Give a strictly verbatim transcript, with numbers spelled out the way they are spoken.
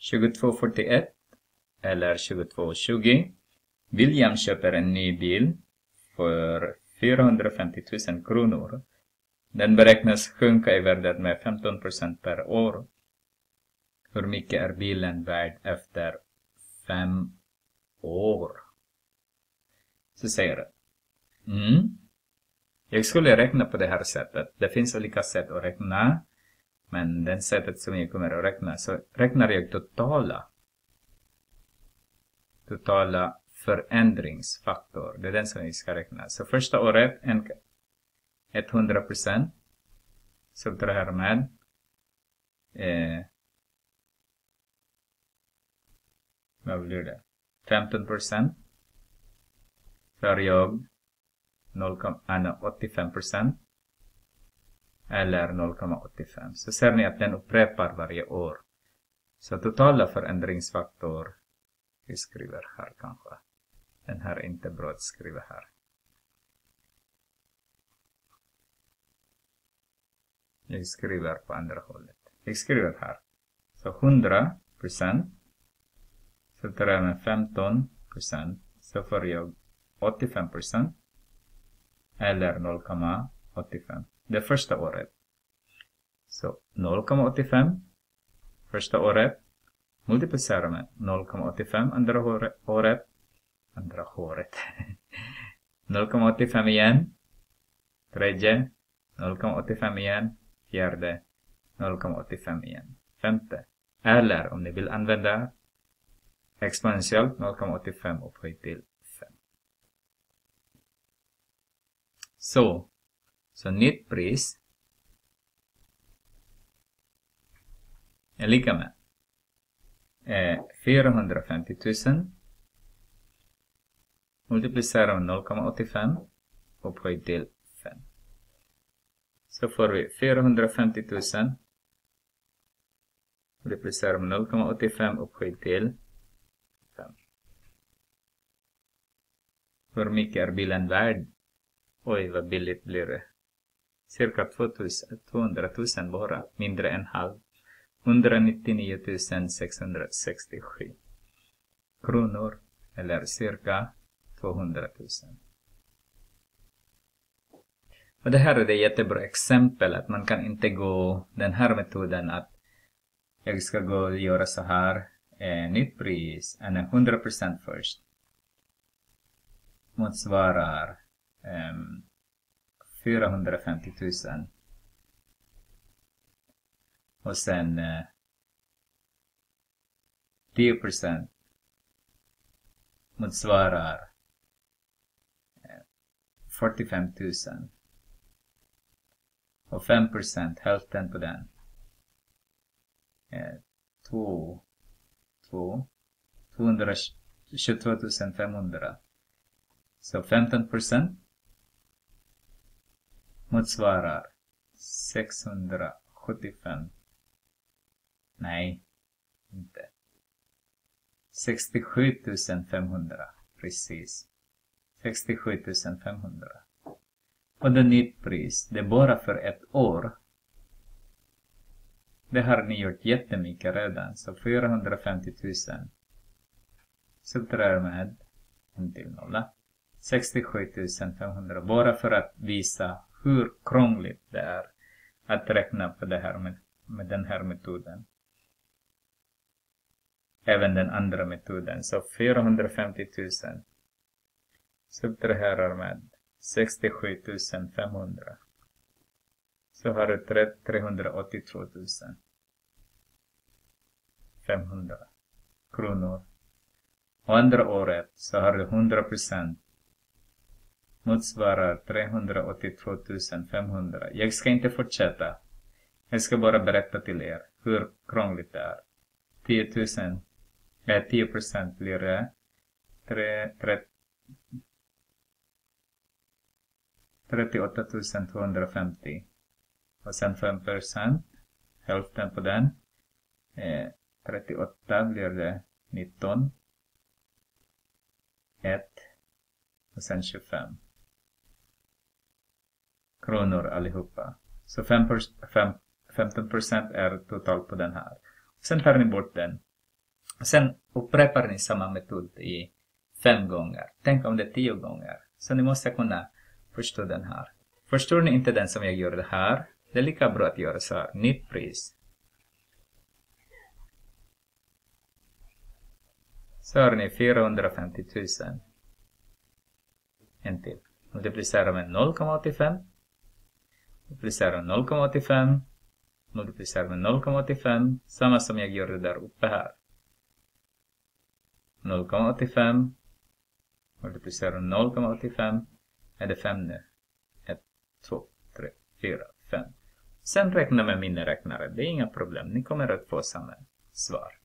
tjugotvå fyrtioett eller tjugotvå tjugo. William köper en ny bil för fyrahundrafemtio tusen kronor. Den beräknas sjunka i värde med femton procent per år. Hur mycket är bilen värd efter fem år? Så säger det. Mm. Jag skulle räkna på det här sättet. Det finns olika sätt att räkna. Men den sättet som jag kommer att räkna, så räknar jag totala. Totala förändringsfaktor. Det är den som vi ska räkna. Så första året en hundra procent. Så det här med eh, vad blir det? femton procent. För jag noll komma åttiofem procent. Eller noll komma åttiofem. Så ser ni att den upprepar varje år. Så totala förändringsfaktor. Vi skriver här kanske. Den här är inte bra att skriva här. Jag skriver på andra hållet. Jag skriver här. Så hundra procent. Så tar jag med femton procent. Så får jag åttiofem procent. Eller noll komma åttiofem. Det första året. Så noll komma åttiofem. Första året. Multiplicera med noll komma åttiofem. Andra året. Andra året. noll komma åttiofem igen. Tredje. noll komma åttiofem igen. Fjärde. noll komma åttiofem igen. Femte. Eller om ni vill använda exponentiellt noll komma åttiofem upphöjt till fem. Så. Så nytt pris är lika med eh, fyrahundrafemtio tusen multiplicerar med noll komma åttiofem upphöjt till fem. Så får vi fyrahundrafemtio tusen multiplicerar med noll komma åttiofem upphöjt till fem. Hur mycket är bilen värd? Oj, vad billigt blir det. Cirka tvåhundratusen bara. Mindre än halv. etthundranittionio tusen sexhundrasextiosju kronor. Eller cirka tvåhundratusen. Och det här är ett jättebra exempel. Att man kan inte gå den här metoden. Att jag ska gå och göra så här. Eh, nytt pris. En hundra procent först. Motsvarar Um, fyrahundrafemtio tusen. Och sen uh, tio procent motsvarar uh, fyrtiofem tusen. Och fem procent hälften på den. Uh, två, två, tvåhundratjugotvå tusen femhundra. Så femton procent motsvarar sexhundrasjuttiofem. Nej, inte. sextiosju tusen femhundra. Precis. sextiosju tusen femhundra. Och det nytt pris. Det är bara för ett år. Det har ni gjort jättemycket redan. Så fyrahundrafemtio tusen. Subtraherar med en till nolla. sextiosju tusen femhundra. Bara för att visa hur krångligt det är att räkna på det här med, med den här metoden. Även den andra metoden. Så fyrahundrafemtio tusen. Subtraherar med sextiosju tusen femhundra. Så har du trehundraåttiotvå tusen femhundra kronor. Och andra året så har du hundra procent. Motsvarar trehundraåttiotvå tusen femhundra. Jag ska inte fortsätta. Jag ska bara berätta till er hur krångligt det är. tio tusen. Eh, tio procent blir det. trettioåtta tusen tvåhundrafemtio. Och sen fem procent. Hälften på den. Eh, trettioåtta blir det nitton. ett. Och sen tjugofem. Kronor allihopa. Så femton procent är totalt på den här. Sen tar ni bort den. Sen upprepar ni samma metod i fem gånger. Tänk om det är tio gånger. Så ni måste kunna förstå den här. Förstår ni inte den som jag gör det här? Det är lika bra att göra så här. Nytt pris. Så har ni fyrahundrafemtio tusen. En till. Multiplicera med noll komma åttiofem. Multiplicera med noll komma åttiofem. Multiplicera med noll komma åttiofem. Samma som jag gjorde där uppe här. noll komma åttiofem. Multiplicera med noll komma åttiofem. Är det fem nu? ett, två, tre, fyra, fem. Sen räkna med miniräknare. Det är inga problem. Ni kommer att få samma svar.